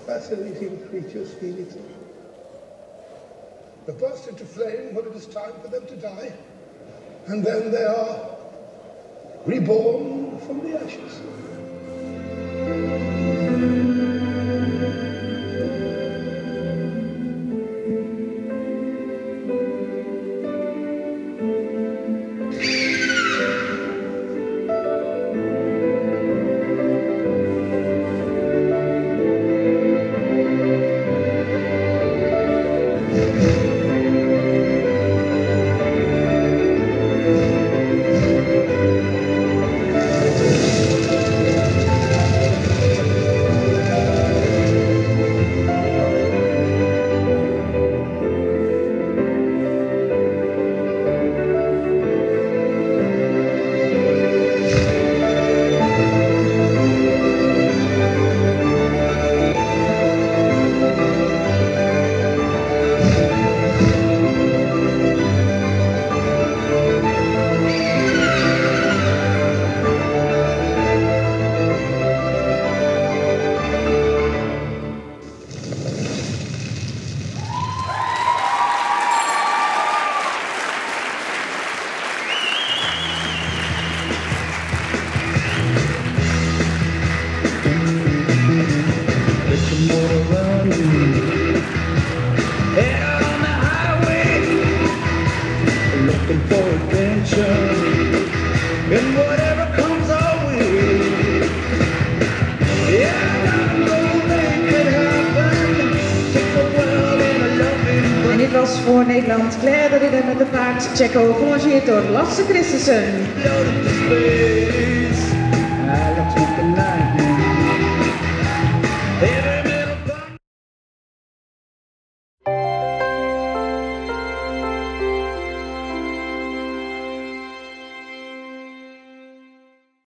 fascinating creatures feel it. They burst into flame when it is time for them to die, and then they are reborn from the ashes. Looking for adventure and whatever comes our way. Yeah, I know make it happen. Take the world in a loving. En dit was voor Nederland Claire de Ridder met het paard Checo, gelanceerd door Lasse Christensen. Float into space.